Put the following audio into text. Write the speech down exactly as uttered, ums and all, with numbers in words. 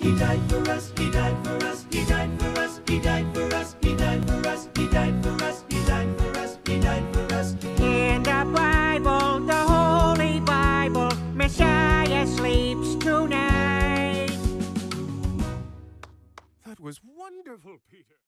he died for us, he died for us, he died for us, he died for us, he died for us, he died for us, he died for us, he died for us. In the Bible, the Holy Bible, Messiah sleeps tonight. That was wonderful, Peter.